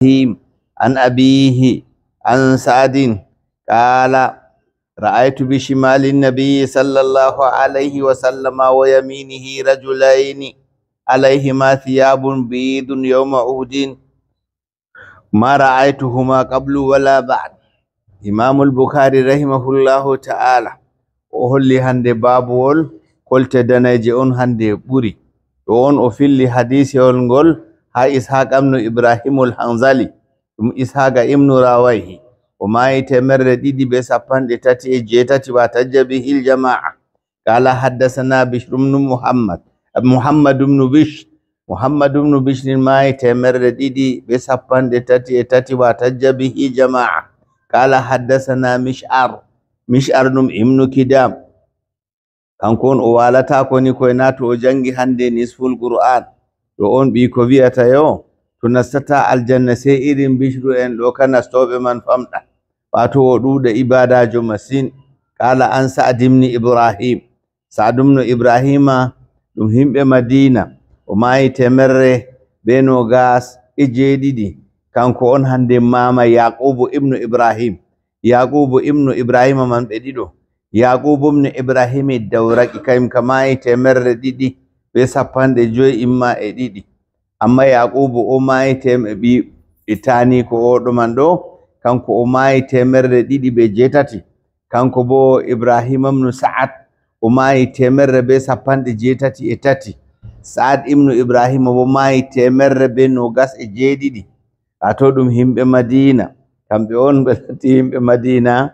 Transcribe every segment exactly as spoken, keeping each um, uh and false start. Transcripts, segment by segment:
إبراهيم عن أبيه عن سعد قال رأيت بشمال النبي صلى الله عليه وسلم ويمينه رجلين عليهما ثياب بيض يوم أحد ما رأيتهما قبل ولا بعد. إمام البخاري رحمه الله تعالى وهل هند بابول قلت دنيجي أن هند بوري وأن أفل حديث يقول ها إسحاق ابن إبراهيم الحنظلي ثم إسحاق ابن راويه وما يتمر ديدي بسابان لتاتي جيتاتي واتجبه الجماعة. قال حدثنا بشر بن محمد محمد بن بشر محمد بن بشر ما يتمر ديدي بسابان لتاتي تاتي واتجبه جماعة. قال حدثنا مشعر مشعر نم ابن كدام كان كون أوالتا كوني كويناتو جنجي هندي نصف القرآن وأن بيكو بيئتا يو تنستا الجنة سيئرين بشرو إن لو كان استوب من فمتا فاتو ودود إبادة جمسين. قال أن سعد بن إبراهيم سعد بن إبراهيم نمهم بمدينة وما يتمر بينو غاس إجيدي كان كون هندي ماما يعقوب ابن إبراهيم يعقوب ابن إبراهيم من بديدو يعقوب ابن إبراهيم الدورك كايم كما يتمر ديدي بسابان جوي إما إديدي amma yaqubu o mai tem bi itani ko do mando kanko o mai temerre didi be jetati kanko bo ibrahim ibn sa'ad o mai temerre be sapande jetati e tati sa'ad ibn ibrahim bo mai temerre be no gas e jedidi ato dum himbe madina kambe on be himbe madina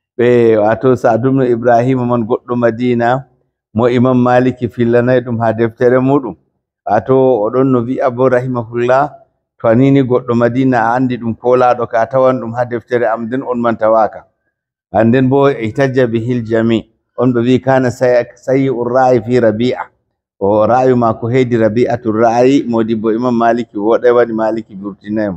be ato sa'ad ibn ibrahim man goddo madina mo imam maliki fillanay dum ha deftere mudum ato odon no wi abu rahimahullah to anini goddo madina andi dum kolado ka tawan dum ha deftere am den on man tawaka anden bo ihtajja bihil jami on be wi kana sayyur ra'i fi rabi'a o ra'yu ma ko hedi rabi'atu ra'i modibo imam maliki wodai wadi maliki burtinemo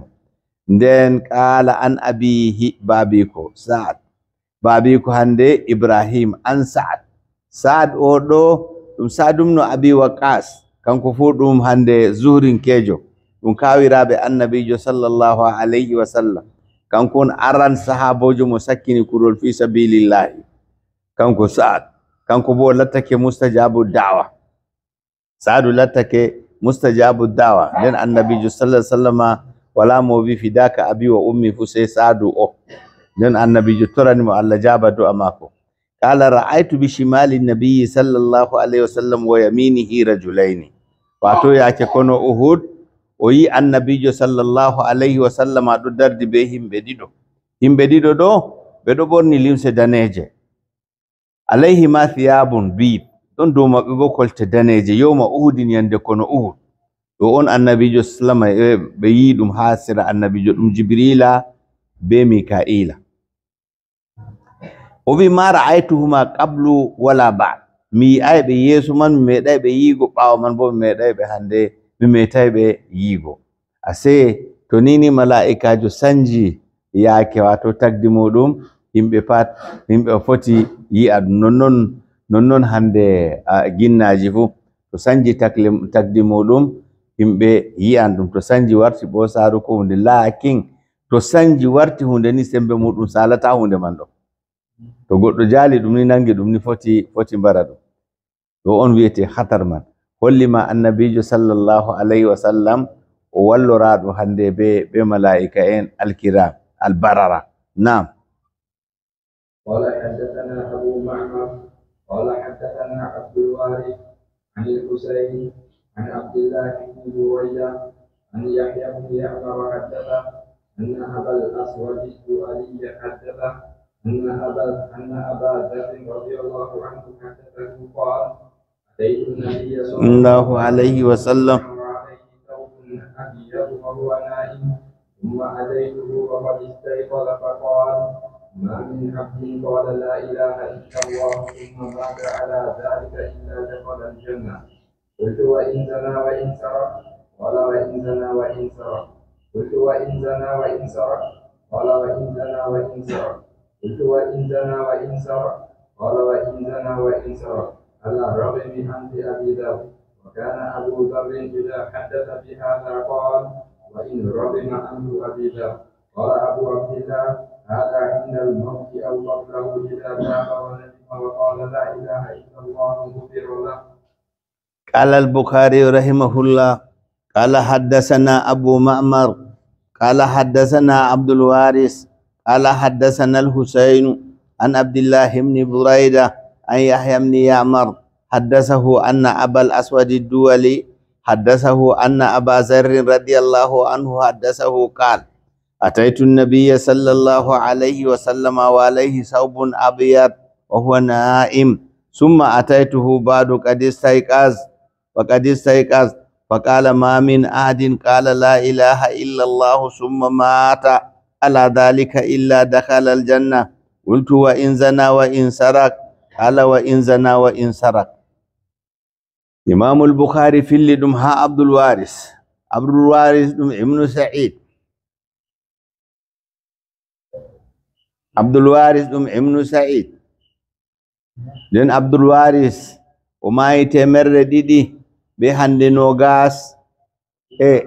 den qala an abihi babiko sa'ad babiko hande ibrahim an sa'ad sa'ad odo dum sa'dum no abi waqas kanko fu ɗum hande zuhrin kejo ɗum kawiraɓe annabijo sallallahu alayhi wa sallam kanko on aran sahabojo mo sakkini kurol fi sabilillahi kanko sa'ad kanko bo lattake mustajabu da'wa sa'adu lattake mustajabu da'wa nden annabijo sallallahu alayhi wa sallama wala mo wi fidaka abi wa ummi fu sai sa'adu o nden annabijo torani mo Allah jaba du'a mako. qala ra'aytu bi shimali nabiyyi sallallahu alayhi wa sallam wa yaminihi rajulaini wato yake kono Uhud o yi annabijo sallallahu alayhi wa sallama do dardi be himbe dido himbe dido do be do borni limse daneje alayhi ma thiyabun bi don do mabbe bo kolte daneje yawma Uhudin yande kono Uhud do on annabijo sallama be yi dum hasira annabijo dum Jibrila be Mika'ila o bi ma ra'aytuhuma qablu wala ba'd mi aybe yesu man mi medai be yigo bawo man bo mi medai be hande mi metai be yigo ase to nini malaikajo sanji yake wato tagdi mudum himbe pat himbe foti yi ad nonnon nonnon hande ginnaji fu to sanji takle tagdi mudum himbe yi andum to sanji warti bo saru ko hunde lakin to sanji warti hunde ni sembe mudum salata hunde man do to goddo jali dum ni nangi dum ni foti foti barado do on wiete khatar man hollima annabijo sallallahu alayhi wa sallam o wallorado hande be be malaika en alkiram albarara. Naam. qala hadathana abu ma'mar qala hadathana abdul warith an al-husayn an abdullah ibn buwayda an yahya ibn ya'mar hadatha anna abul aswad ali hadatha أن أبا أن أبا ذر رضي الله عنه حدثه قال أتيت النبي صلى الله عليه وسلم وعليه ثوب أبيض وهو نائم ثم أتيته وقد استيقظ فقال ما من عبد قال لا إله إلا الله ثم مات على ذلك إلا دخل الجنة. قلت وإن زنى وإن سرق قال وإن زنى وإن سرق. قلت وإن زنى وإن سرق قال وإن زنى وإن سرق. قلت وإن زنى وإن سرق قال وإن زنى وإن سرق على الرغم من أنف أبي ذر. وكان أبو ذر إذا حدث بهذا قال وإن رغم عنه أبي ذر. قال أبو عبد الله هذا عند الموت أو قبله إذا تاب وندم وقال لا إله إلا الله غفر له. قال البخاري رحمه الله قال حدثنا أبو معمر قال حدثنا عبد الوارث قال حدثنا الحسين عن عبد الله بن بريدة عن يحيى بن يعمر حدثه أن أبا الأسود الدولي حدثه أن أبا ذر رضي الله عنه حدثه قال أتيت النبي صلى الله عليه وسلم وعليه ثوب أبيض وهو نائم ثم أتيته بعد قد استيقظ وقد استيقظ فقال ما من أحد قال لا إله إلا الله ثم مات على ذلك إلا دخل الجنة. قلت وإن زنى وإن سرق قال وإن زنى وإن سرق. إمام البخاري في اللي دمها عبد الوارث عبد الوارث دم ابن سعيد عبد الوارث دم ابن سعيد لأن عبد الوارث وما يتمر ديدي بهند نوغاس إيه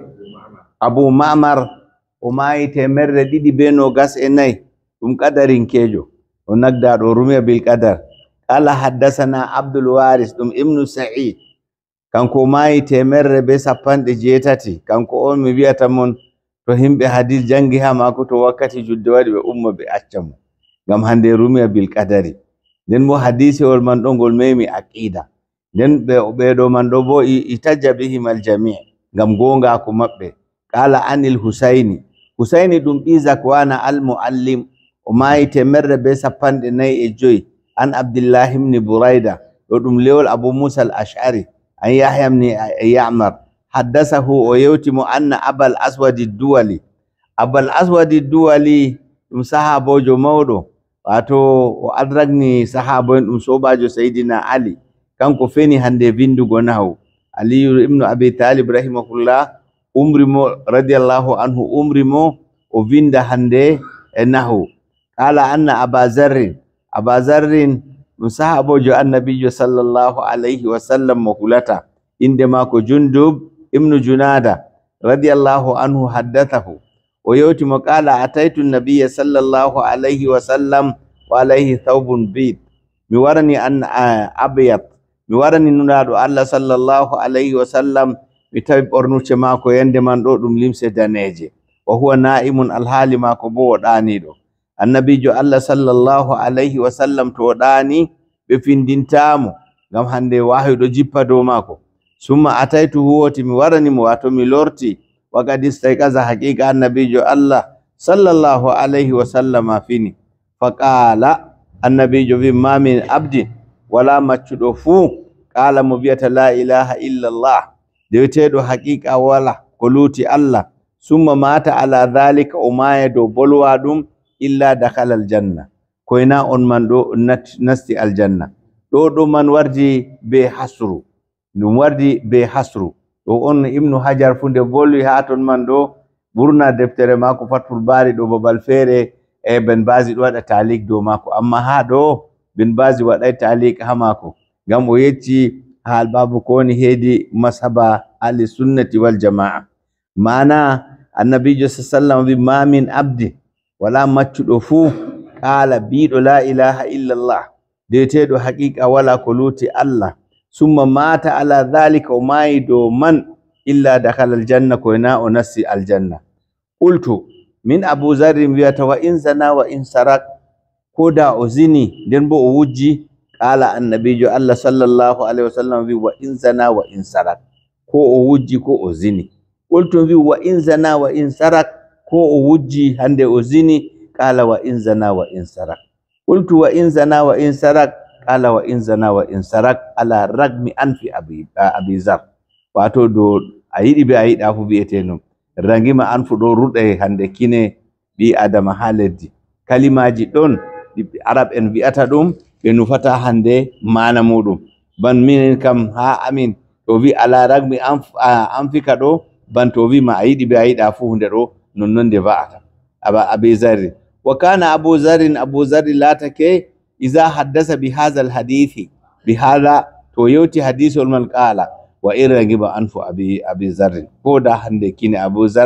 أبو معمر وما يتمر ديدي بنوغاس إني ثم قدرين كيجو ونقدر ورمي بالقدر. قال حدثنا عبد الوارث دم ابن سعيد kanko mayi temerre be sappanɗe jeetati kanko on mi wiyata mon to himɓe hadis jangi ha mako to wakkati julde waɗi ɓe umma ɓe acca mo ngam hande rumiya bil qadari. nden mo hadisewol man ɗo ngol memi aqida nden ɓe ɓeɗo man ɗo bo itajja bihim al jami' ngam gongako maɓɓe. qala anil husaini husaini ɗum ɓi zakwana al muallim o mayi temerre be sappanɗe nayyi e joyi an abdillahi ibn buraida ɗo ɗum lewol abu musa al ash'ari أن يحيى بن يعمر حدثه ويوتم أن أبا الأسود الدولي أبا الأسود الدولي ɗum sahabojo mawɗo wato o adragni sahabo en ɗum sobajo Sayyidina Ali kanko feni hande vindugo nahu Aliyu ibnu Abi Talib rahimahullah umri mo radiyallahu anhu umri mo o vinda hande e nahu. qala anna Aba Zarrin Aba Zarrin ɗum sahabojo annabijo sallallahu alayhi wa sallam mo hulata inde mako Jundub ibnu Junada radiyallahu anhu haddathahu o yewti mo qala ataitu nabiyya sallallahu alayhi wa sallam wa alayhi thawbun bid mi warani an abyad mi warani nunaɗo Allah sallallahu alayhi wa sallam mi tawi ɓornuce mako yande man ɗo ɗum limse daneje wa huwa na'imun alhali mako bo o ɗaniɗo. annabijo Allah sallallahu alayhi wa sallam to o ɗani ɓe findintamo ngam hande wahi ɗo jippa dow mako. summa ataitu huwoti mi warani mo wato mi lorti wakadi istayqaza haqiqa annabijo Allah sallallahu alayhi wa sallama fini faqala annabijo wi ma min abdin wala maccuɗo fuu qala mo wiyata la ilaha illa Allah deweteɗo haqiqa wala ko luti Allah summa mata ala dhalika o maya dow bolwa ɗum illa dakhala aljanna koyna on man ɗo nasti aljanna. ɗo ɗo man wardi be hasru ɗum wardi be hasru ɗo on Ibnu Hajar fu nde volwi ha ton man ɗo ɓurna deftere mako Fathul Bari ɗo babal feere e Ben Bazi ɗo waɗa talik dow mako amma ha ɗo Ben Bazi waɗay talik ha mako ngam o yecci ha babu ko woni heedi mashaba ahli sunnati wal jama'a. mana annabijo sallallahu alaihi wasallam wi ma min abdi wala maccuɗo fuu qala biɗo la ilaha illallah deteɗo haqiqa wala ko luti Allah summa mata ala dhalika o mayi dow man illa dakhala aljanna koyna o nasti aljanna. qultu min Abu Zarrin wiyata wa in zana wa in sarak koda o zini nden bo o wujji qala annabijo Allah sallallahu alaihi wasallam wi wa in zana wa in sarak ko o wujji ko o zini. qultu wi wa in zana wa in sarak ko o wujji hande o zini qala wa in zana wa in sarak. qultu wa in zana wa in sarak qala wa in zana wa in sarak ala ragmi anfi abi abi zar wato do a yiɗi be a yiɗa fu bi'ete non rangima an fu ɗo ruɗe hande kine ɓi adama ha leddi kalimaji ɗon ɗi arab en wi'ata ɗum ɓe nufata hande mana muɗum ban minen kam ha amin to wi ala ragmi anfika ɗo ban to wi ma a yiɗi be a yiɗa fu hunde ɗo nonnon nde va'ata aba abi zarri wa kana abu zarrin abu zarri latake iza haddasa bi hadha al hadithi bi hadha to yewti hadithol man qala wa irrangiba anfu abi abi zarrin ko da hande kine abu zar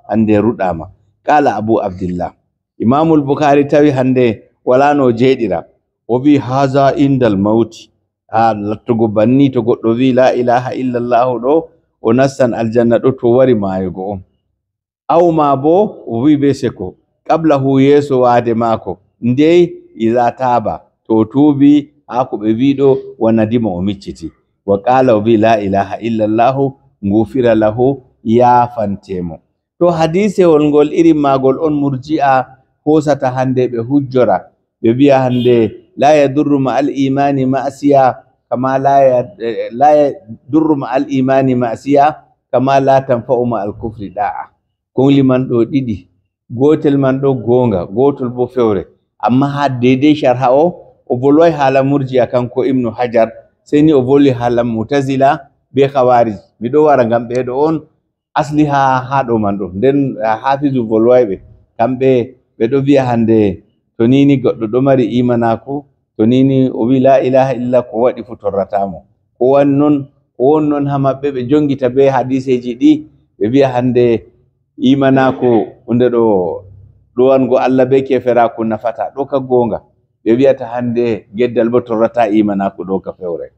hande rudama. Qala Abu Abdullah Imam al-Bukhari tawi hande wala no jeedira o wi haza indal mauti ha lattugo banni to goddo wi la ilaha illa Allah do o nassan aljanna do to wari mayugo on aw ma bo o wi be seko qablahu yeso wade mako ndey iza taba to tubi ako be wido wanadima o micciti wa qala o wi la ilaha illa Allah ngufira lahu ya fantemo. To hadise wol ngol iri magol on murji'a hosata hande be hujjora be biya hande la yadurru ma al imani ma'siya kama la la yadurru ma al imani ma'siya kama la tanfa'u ma al kufri da'a. Ko liman do didi gotel man do gonga gotol bo fewre amma ha dede sharha o o bolwai hala murji'a kanko Ibn Hajar seni o bolli hala Mu'tazila be Khawarij mi do wara ngam be do on asli ha ha do man do den hafizu bolwaybe kambe be do biya hande to nini goddo do mari imanako to nini o wi la ilaha illa ko wadi futorratamo ko wonnon ko wonnon ha mabbe be jongita be hadiseji di be biya hande imanako unde do do wango Allah be kefera ko nafata do ka gonga be biyata hande geddal bo torrata imanako do ka fewre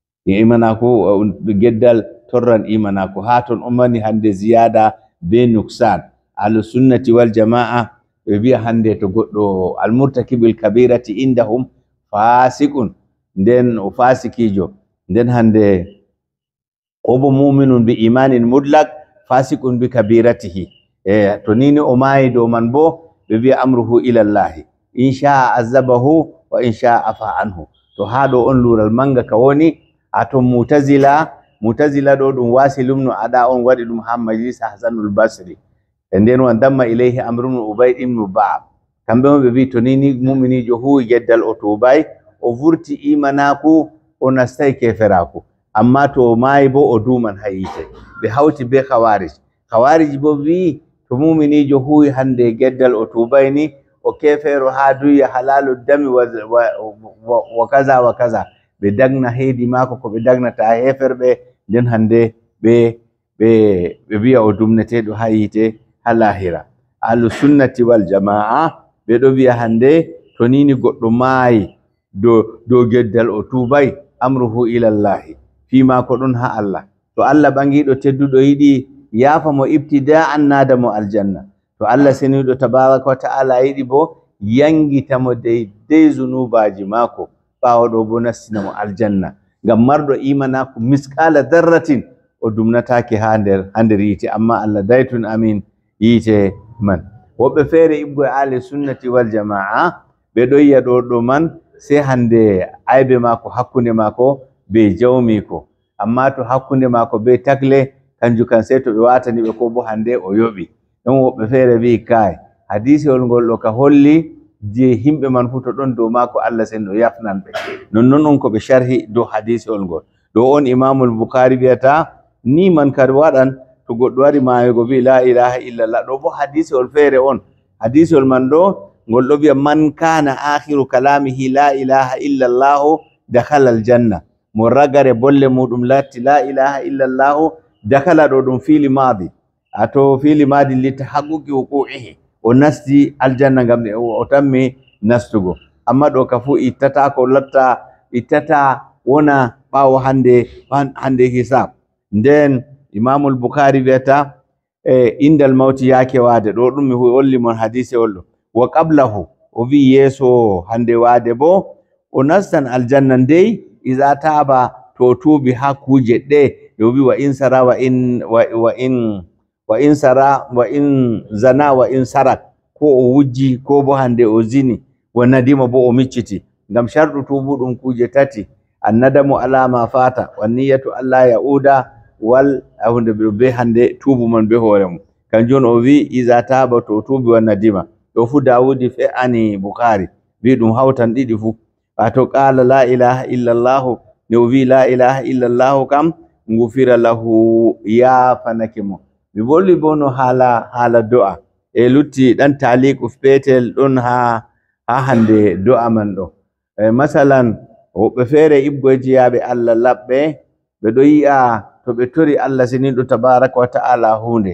imanako geddal torran imanako haton ummani hande ziyada be nuksan al sunnati wal jamaa be biya hande to goddo al murtakibil kabirati indahum fasiqun den o fasikijo den hande ko bo mu'minun bi imanin mudlaq fasiqun bi kabiratihi e to nini o mai do man bo be biya amruhu ila Allah insha azabahu wa insha afa anhu. To hado on lural manga ka woni ato Mu'tazila Mu'tazila do dum wasilum no ada on wadi dum Majlis Hasanul Basri enden wan damma ilayhi amrun Ubayd ibn Ba'ab kambe mo be wi to nini mu'mini jo hu geddal o to bay o vurti imanaku o nastay keferaku amma to mai bo o duman hayite be hawti be Khawarij Khawarij bo wi to mu'mini jo hu hande geddal o to bay ni o kefero hadu ya halalu dami wa, wa, wa, wa kaza wa kaza be dagna heedi mako ko be dagna ta heferbe den hande be be be biya o dumnete do hayite halahira. Ahlus sunnati wal jamaa be do biya hande to nini goddo mai do do geddal o tubay amruhu ila Allah fi ma ko don ha Allah to Allah bangido teddudo yidi yafa mo ibtida'an nadamo aljanna to Allah senido tabaraka wa ta'ala yidi bo yangita mo de de zunubaji mako bawo do bo nasina mo aljanna ngam mardo imana ko miskala darratin o dumnataake ha nder hander yite amma Allah daytun amin yite man wobbe fere ibgo ahli sunnati wal jamaa be do yiya do do man se hande aybe mako hakkunde mako be jawmi ko amma to hakkunde mako be tagle kanju kan se to be watani be ko bo hande o yobi don wobbe fere bi kai hadisi wol gol do ka holli je himbe man futo don do mako Allah sen do yafnan be non non on ko be sharhi do hadisi wol gol do on Imam al-Bukhari biata ni man kar wadan to goddo wari maayego bi la ilaha illa Allah do bo hadisi wol fere on hadisi wol man do gol do bi man kana akhiru kalamihi la ilaha illa Allah dakhala al-janna mo ragare bolle mudum lati la ilaha illa Allah dakhala do dum fili madi ato fili madi litahaqquqi wuqu'ihi o nasti aljanna ngam o tammi nastugo amma do kafu ittata ko latta ittata wona bawo hande hande hisab den Imam al-Bukhari beta e indal mauti yake wade do dum mi holli mon hadise wollo wa qablahu o vi yeso hande wade bo o nastan aljanna ndey iza taba to tubi hakuje de do wi wa in sara wa in wa in wa in sara wa in zana wa in sarak ko o wujji ko bo hande o zini wa nadima bo o micciti ngam shardu tubu dum kuje tati annadamu ala ma fata wan niyatu alla yauda wal ahunde be hande tubu man be horem kanjon o wi iza taba to tubi wa nadima do fu Dawudi fe ani Bukhari wi dum hawtan didi fu ato qala la ilaha illa Allah ne wi la ilaha illa Allah kam ngufira lahu ya fanakimo mi bolli bono hala hala do'a e lutti dan taliq uf petel don ha ha hande do'a man do e masalan o be fere ibgoji yabe Allah labbe be do yi'a to be tori Allah sinido tabaaraka wa ta'ala hunde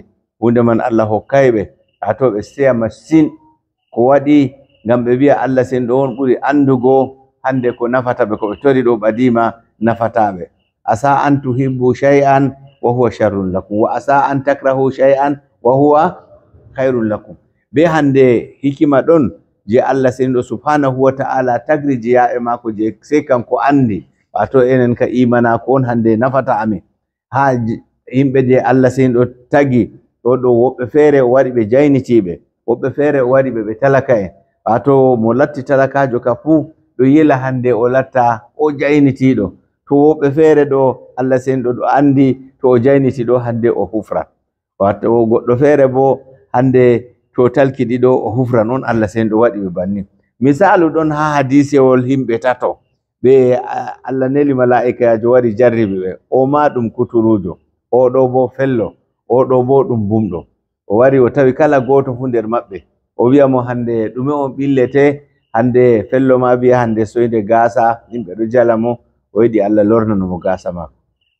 hunde man Allah hokkayɓe ato ɓe seya masin ko waɗi ngam ɓe wi'a Allah sen ɗo on ɓuri andugo hande ko nafata ɓe ko ɓe tori ɗo ɓadima nafataɓe. asa an tuhibbu shay'an wa huwa sharrun lakum wa asa an takrahu shay'an wa huwa khairun lakum. Be hande hikima ɗon je Allah sen ɗo subhanahu wa ta'ala tagri jiya e mako je sai kanko andi wato enen ka imana ko on hande nafata amin ha yimɓe je Allah sen ɗo tagi ɗo ɗo woɓɓe feere o waɗi ɓe jaynitiɓe, woɓɓe feere o waɗi ɓe ɓe talaka en. wato mo latti talakajo ka fuu ɗo yila hande o latta o jaynitiɗo, to woɓɓe feere ɗo Allah sen ɗo ɗo andi to o jayniti ɗo hande o hufran, wato goɗɗo feere bo hande to talkiɗi ɗo o hufran. on Allah sen ɗo waɗi ɓe banni. misalu ɗon ha hadisewol himɓe tato ɓe Allah neli mala'ikajo wari jarribi ɓe, o ma ɗum kuturujo, o ɗo bo fello, o ɗo bo ɗum bumɗo. o wari o tawi kala goto fu nder maɓɓe, o wi'a mo hande ɗume on ɓillete, hande fello ma biya hande soyde gasa, yimɓe ɗo jala mo, o yiɗi Allah lornano mo gasa mako,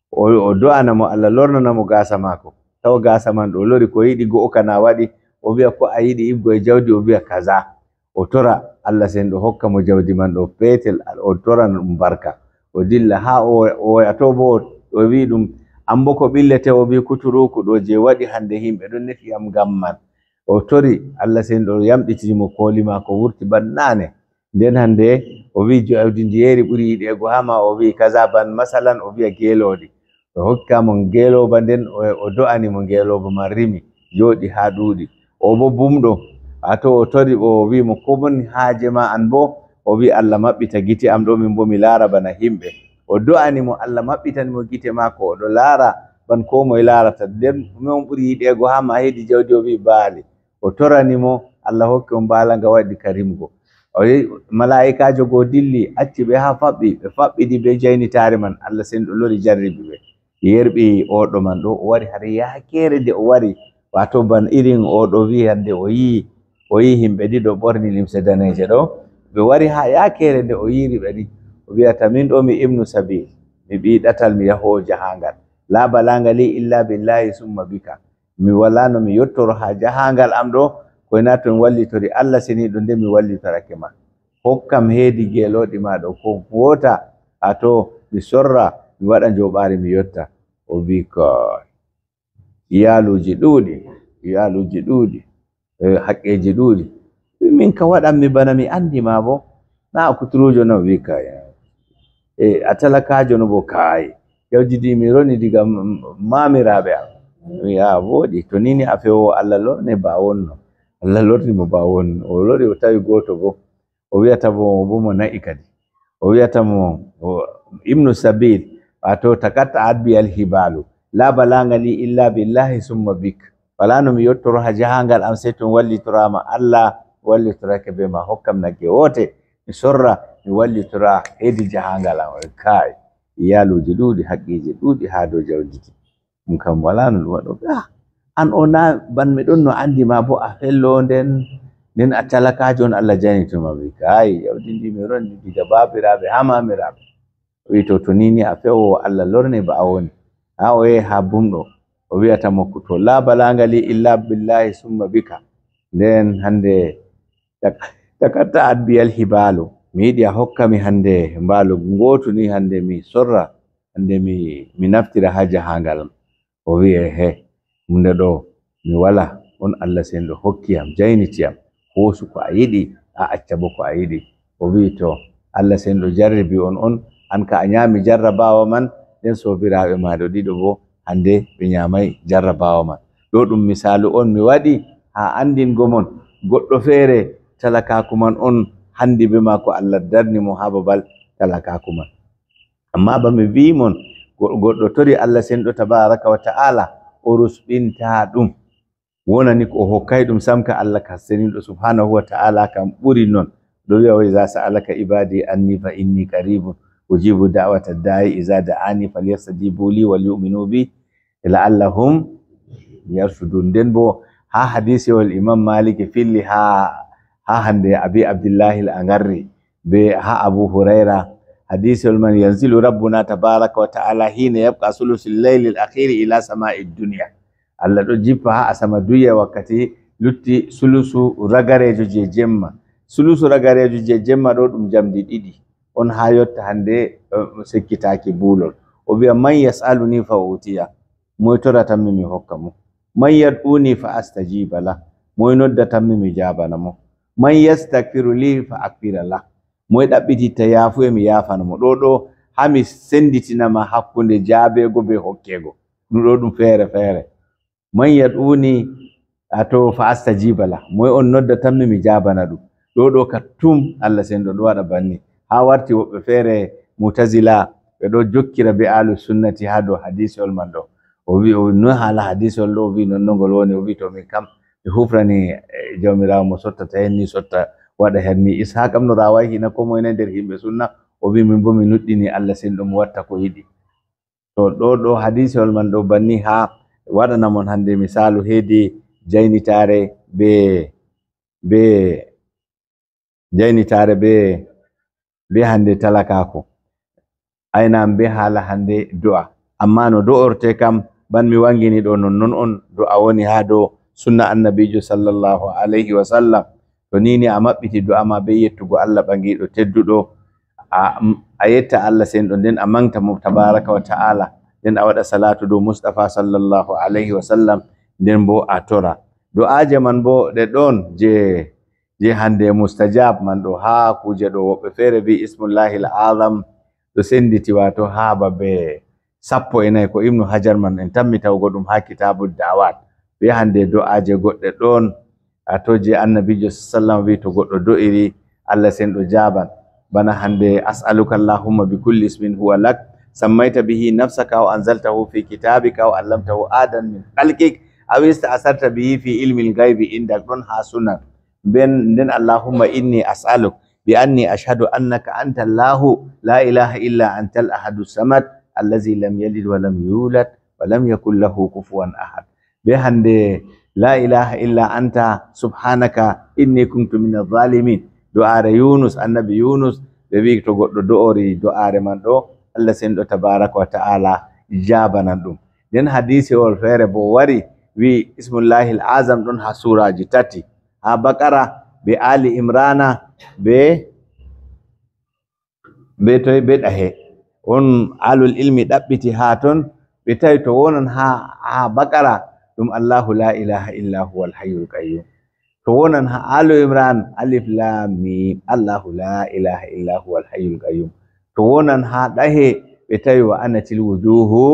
o do'ana mo Allah lornana mo gasa mako, taw gasa man ɗo lori ko yiɗi go'o kana waɗi, o wi'a ko a yiɗi ibgo e jawdi, o wi'a kaza, o tora Allah sen ɗo hokka mo jawdi man ɗo petel, o toran ɗum barka, o dilla ha o yato bo o wi ɗum an bo ko ɓillete, o wi kuturuku ɗo je waɗi hande himɓe ɗon nefi am ngam man. o tori Allah sen ɗo yamɗitini mo kooli mako wurti bannane. nden hande o wi jawdi ndiyeri ɓuri yiɗego hama, o wi kaza ban masalan, o wi'a geelodi, o hokka mo geeloba, nden o do'ani mo geeloba man rimi jooɗi ha ɗuuɗi. o bo bumɗo ato o tori o wi mo ko woni haaje ma an bo, o wi Allah maɓɓita gite am ɗo, min bo mi laara bana himɓe. o do'ani mo Allah maɓɓitani mo gite mako, o ɗo laara ban ko moye laarata. nden ɗume on ɓuri yiɗego ha ma heedi jawdi, o wi baali. o torani mo Allah hokki mo baala nga waɗi karimgo. o mala'ikajo go dilli acci ɓe ha faɓɓi, ɓe faɓɓiɗi be jaynitare man. Allah sen ɗo lori jarribi ɓe, yerɓi oɗo man ɗo, o wari har yakere nde o wari, wato ban irin oɗo wi hande o yi o yi himɓe ɗiɗo ɓorni limse daneje ɗo, ɓe wari ha yakere nde o yiri ɓe ɗi, o wiyata min ɗo mi ibnu sabil, mi ɓi ɗatal mi yahowo jahangal, la balaga li illa billahi summa bika, mi wala no mi yottoro ha jahangal am ɗo koyna to mi wallitori Allah seni ɗo nde mi wallitorake ma. hokkam heedi geeloɗi ma ɗo ko wota ato mi sorra mi waɗa joɓari mi yotta. o wi ko iyaluji ɗuuɗi iyaluji ɗuuɗi haqqeji ɗuuɗi, min ka waɗanmi bana mi andi ma bo, na a kuturujo no. wi ka e a talakajo no bo, kai yawjidi mi roni diga mamiraɓe am. ya woɗi, to nini a fewowo Allah lorne ba wonno, Allah lorni mo ba wonno. o lori o tawi goto bo, o wiyata mo bo mo na'i kadi, o wiyata mo ibnu sabil, wato takatta adbi al hibalu, la balanga li illa billahi summa bik, wala no mi yottoro ha jahangal am sai to wallitorama Allah wallitorake be ma. hokkam nagge wote mi sorra mi wallitora hedi jahangal am. kai iyaluji ɗuuɗi, haqqiji ɗuuɗi ha dow jawdiji, ɗum kam wala no ɗum waɗo. an o na ban mi ɗon no andi ma bo a fello, nden nden a talakajo on Allah janitoma. wi kai yawdi ndi mi ronni diga babiraɓe ha mamiraɓe. wi to to nini a fewowo Allah lorne ba a woni. ha o yehi ha bumɗo, o wiyata mo to la balanga li illa billahi summa bika, nden hande takatta adbiyal hibalu, mi yiɗi a hokkami hande mbaalu ngotu ni, hande mi sorra, hande mi mi naftira ha jahangal. o wi he hunde ɗo mi wala, on Allah sen ɗo hokkiyam jaynitiyam, hoosu ko a yiɗi a acca bo ko a yiɗi. o wi to Allah sen ɗo jarribi on on an ka a ñaami jarrabawa man, nden sobiraɓe maɗo ɗiɗo bo hande ɓe ñamai jarrabawa man. ɗo ɗum misalu on mi waɗi ha andingo mon goɗɗo feere talakaku man on handi be ma ko Allah darni mo ha babal talakaku man. amma ba mi wi mon goɗɗo tori Allah sen ɗo tabaraka wa ta'ala, o rusɓinta ɗum, wonani ko o hokkay ɗum sam ka Allah kaseniɗo subhanahu wa ta'ala kam ɓuri non. ɗo wi'a wa iza sa'alaka ibadi anni fa inni qaribun ujibu da'wata da'i iza da'ani falyastajibu li wal yu'minu bi la'allahum yarshudun. nden bo ha hadisi wal imam Malik filli ha ha hande abi abdillahi al-Angarri be ha Abu Huraira, hadisi wal man yanzilu rabbuna tabaraka wa ta'ala hina yabqa sulusul layli al-akhir ila sama'id dunya. Allah ɗo jippa ha asama duya wakkati lutti sulusu ragarejo je jemma. Sulusu ragarejo je jemma ɗo ɗum jamdi ɗiɗi on ha yotta hande sekkitaki bulol. O wi'a man yas'aluni fa utiya, moy toratanmi mi hokka mo. Man yad'uni fa astajiba la, moy noddatanmi mi jabana mo. Man yastaghfiru li fa aghfira la, moy ɗaɓɓititta yafu e mi yafana mo. Ɗo ɗo hami senditinama hakkunde jaabego be hokkego, ɗum ɗo ɗum feere feere. Man yad'uni ato fa astajiba la, moy on noddatanmi mi jabana ɗum. Ɗo ɗo ka tum Allah senɗo ɗo waɗa banni. Ha warti woɓɓe feere mutazila ɓe ɗo jokkira be ahlus sunnati ha dow hadisol man ɗo. O wi o no hala hadisol ɗo, o wi non nongol woni. O wi to min kam ɓe hufrani jawmirawo mo sottata hen ni sotta waɗa herni. Ishaq ibn Rawahi ko moyne nder himɓe sunna, o wi min bo mi nuɗɗini Allah senɗo mo watta ko yiɗi. To ɗo ɗo hadisol man ɗo banni ha waɗana mon hande misalu hedi jaynitare be be jaynitare be be hande talakako aynam be hala hande du'a. Amma no do'orte kam ban mi wangini ɗo non non on du'a woni ha dow sunna annabijo sallallahu alayhi wa sallam. To nini a maɓɓiti du'a ma be yettugo Allah ɓangiɗo tedduɗo, a, a yetta Allah senɗo, nden a mangta mo tabaraka wa ta'ala, nden a waɗa salatu dow Mustafa sallallahu alayhi wa sallam, nden bo a tora. Du'aje man bo ɗe ɗon je je hande mustajab man ɗo ha kuje ɗo woɓɓe feere bi ismullahi al-azam ɗo senditi wato ha babe sappo e nayi ko Ibnu Hajar man en tammi tawgo ɗum ha kitabu da'awat. Be hande du'aje goɗɗe ɗon ato je annabijo sallallahu wi to goɗɗo do'iri Allah senɗo jaban. Bana hande as'aluka allahumma bi kulli ismin huwa lak sammaita bihi nafsaka aw anzaltahu fi kitabika aw allamtahu adan min khalqik aw ista'sarta bihi fi ilmi al-ghaibi indak, ɗon ha sunan. Ben nden allahumma inni as'aluk bi anni ashhadu annaka anta allahu la ilaha illa anta al-ahadu samad allazi lam yalid wa lam yulad wa lam yakul lahu kufuwan ahad. Be hande la ilaha illa anta subhanaka inni kuntu min adh-dhalimin. Du'are Yunus, annabi Yunus be wi to goɗɗo do'ori du'are man ɗo Allah senɗo tabaraka wa ta'ala jabanan ɗum. Nden hadisi wol feere bo wari wi ismullahi al-azam ɗon ha suraji tati, ha Baqara be Ali Imrana be be toy be ɗahe. On alul ilmi ɗaɓɓiti ha ton ɓe tawi to wonon ha ha Baqara ɗum Allahu la ilaha illa huwal hayyul qayyum. To wonan ha Alu Imran alif lam mim Allahu la ilaha illa huwal hayyul qayyum. To wonan ha ɗahe ɓe tawi wa anatil wujuhu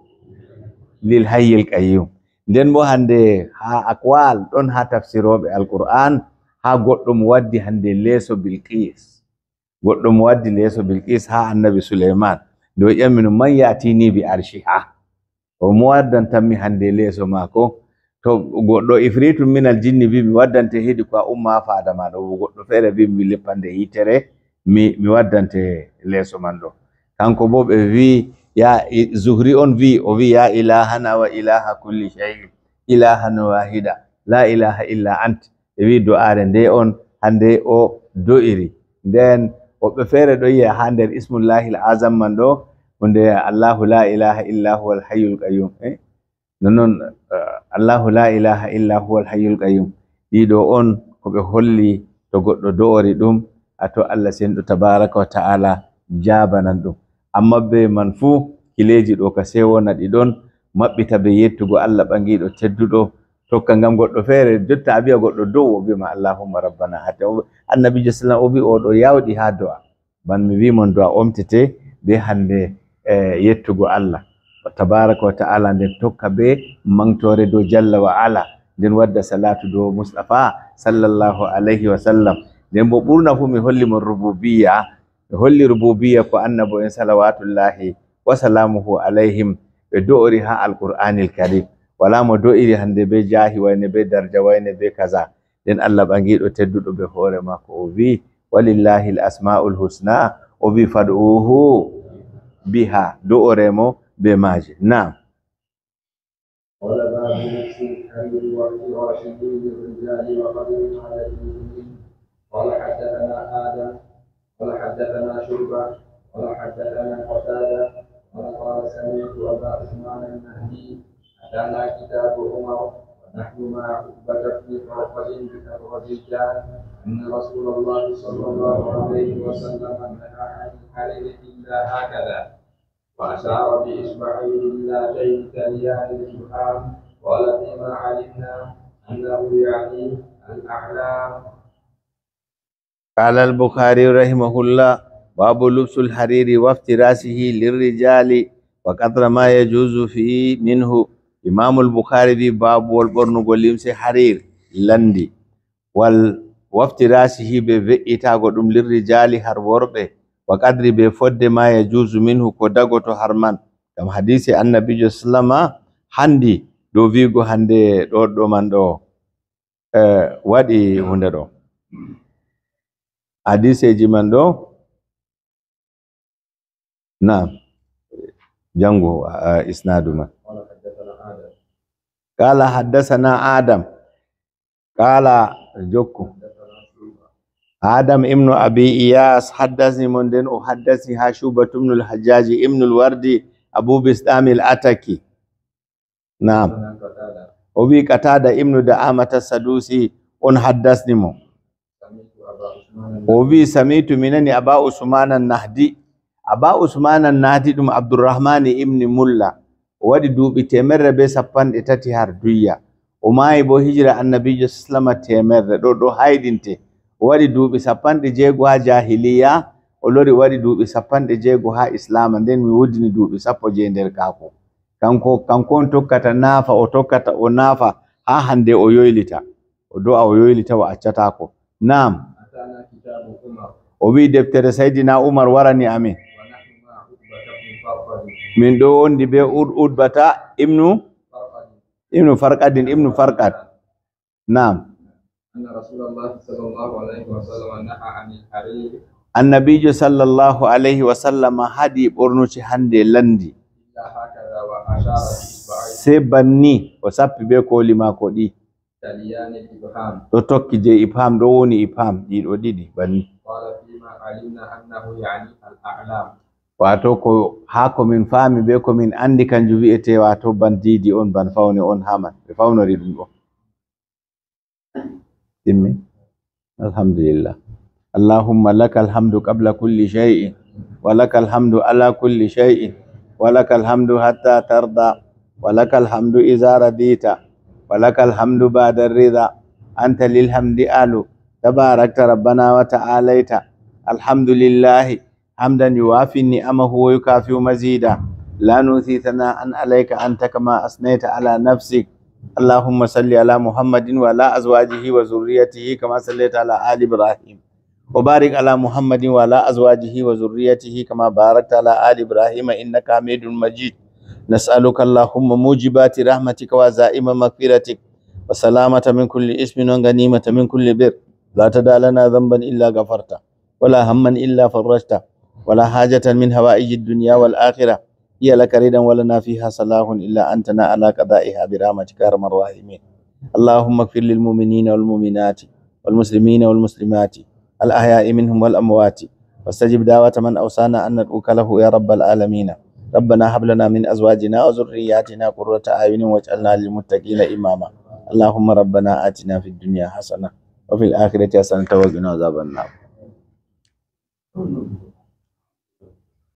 lil hayyil qayyum. Nden bo hande ha aqwal ɗon ha tafsiroɓe alquran ha goɗɗo mo waddi hande leeso Bilqis, goɗɗo mo waddi leeso Bilqis ha annabi Sulaiman do ƴamino man yatini bi arshiha, o mo waddantanmi hande leeso mako. To goɗɗo ifritu minal jinni bi mi waddante hedi ko a umma faada ma ɗo, goɗɗo feere bi mi leppande yitere mi mi waddante leeso man ɗo. Kanko bo ɓe wi ya Zuhri on wi o wi ya ilahana wa ilaha kulli shay'in ilahan wahida la ilaha illa ant. Ɓe wi du'are nde on hande o do'iri. Nden woɓɓe feere ɗo yi'a ha nder ismullahi al-azam man ɗo hunde Allahu la ilaha illa huwal hayyul qayyum. eh non Allahu la ilaha illa huwal hayyul qayyum. Ɗiɗo on ko ɓe holli to goɗɗo do'ori ɗum ato Allah senɗo tabaraka wa ta'ala jabanan ɗum. Amma be man fu kileji ɗo ka sewona ɗi ɗon maɓɓita be yettugo Allah ɓangiɗo tedduɗo tokka ngam goɗɗo feere jotta a wi'a goɗɗo dow o bima Allahumma rabbana hatta annabijo sallallahu alaihi wasallam o wi o ɗo yawɗi ha do'a. Ban mi wi mon do'a omtete be hande yettugo Allah tabaraka wa ta'ala, nden tokka be mangtore dow jalla wa ala, nden wadda salatu dow Mustafa sallallahu alaihi wa sallam. Nden bo ɓurna fu mi holli mon rububiyya, mi holli rububiyya ko annabo en salawatullahi wa salamuhu alaihim ɓe do'ori ha alqur'anil karim. Wala mo do'iri hande be jahi wayne be darja wayne be kaza. Nden Allah ɓangiɗo tedduɗo be hoore makko o wi walillahi al-asma'ul husna, o wi fad'uhu biha, do'oremo be maje. Naam. قال باب نفس الحمد وافتراش للرجال وقدر على المسلمين. قال حدثنا آدم قال حدثنا شعبة قال حدثنا قتادة قال قال سمعت أبا عثمان النهدي أتانا كتاب عمر ونحن مع عقبة بن فرقد الرجال أن رسول الله صلى الله عليه وسلم نهى عن الحرير إلا هكذا، وأشار بإصبعيه اللتين تليان الجحام. قال فيما علمنا أنه يعني الأعلام. قال البخاري رحمه الله: باب لبس الحرير وافتراسه للرجال وقدر ما يجوز فيه منه. إمام البخاري في باب والبرن قليمس حرير لندي وال وافتراسه بفئتا قدم للرجال هروربه وقدر بفد ما يجوز منه كدغوتو هرمان. كما حديث النبي صلى الله عليه وسلم handi do vigo hande do do man do eh wadi hunde do hadiseji man do na jango uh, isnadu man. Qala haddathana Adam qala jokku Adam ibn Abi Iyas haddathani munden uhaddathi Hashuba ibn al-Hajjaj ibn al-Wardi Abu Bistam al-Ataki. Naam. Obi Qatada ibn Da'amata Sadusi on haddathni mo. Obi samitu minani Aba Usman an-Nahdi. Aba Usman an-Nahdi dum Abdurrahman ibn Mulla wadi dubi temerre be sapande tati har duya. O mai bo hijra annabi sallama temerre do do haydinte wadi dubi sapande jego ha jahiliya o lori wadi dubi sapande jego ha islam nden mi wodini dubi sappo je nder kako kanko kanko on tokkata nafa o tokkata o nafa ha hande o yoylita o do o yoylita wa accata ko. Naam. O wi deftere Sayyidina Umar warani amin min do wondi be Udbata ibnu ibnu Farqadin ibnu Farqad. Naam. Anna Rasulullah sallallahu alaihi wasallam naha anil harir. Annabi sallallahu alaihi wasallam hadi bornuci hande landi se banni o sappi be koli mako di taliyani ibham do tokki je ibham do woni ibham di do didi banni. Qala fima alimna annahu yani al-a'lam. Wato ko ha ko min fami be ko min andi kanju wi'ete wato bandidi on ban fawne on haman be fawnori dum do. Dimmi alhamdulillah. Allahumma lakal hamdu qabla kulli shay'in wa lakal hamdu ala kulli shay'in wa lakal hamdu hatta tarda wa lakal hamdu idza radita wa lakal hamdu ba'da ridha anta lil hamdi alu tabarakta rabbana wa ta'alaita. Alhamdulillah حمدا يوافي نعمه ويكافئ مزيدا لا نثني ثناء عليك أنت كما أثنيت على نفسك. اللهم صل على محمد وعلى أزواجه وذريته كما صليت على آل إبراهيم وبارك على محمد وعلى أزواجه وذريته كما باركت على آل إبراهيم إنك حميد مجيد. نسألك اللهم موجبات رحمتك وعزائم مغفرتك وسلامة من كل اسم وغنيمة من كل بر لا تدع لنا ذنبا إلا غفرته ولا هما إلا فرجته ولا حاجة من هوائج الدنيا والآخرة هي لك رضا ولنا فيها صلاح إلا أنتنا على قضائها برحمتك يا أرحم الراحمين. اللهم اغفر للمؤمنين والمؤمنات والمسلمين والمسلمات الأحياء منهم والأموات واستجب دعوة من أوصانا أن ندعوك له يا رب العالمين. ربنا هب لنا من أزواجنا وذرياتنا قرة أعين واجعلنا للمتقين إماما. اللهم ربنا آتنا في الدنيا حسنة وفي الآخرة حسنة وقنا عذاب النار.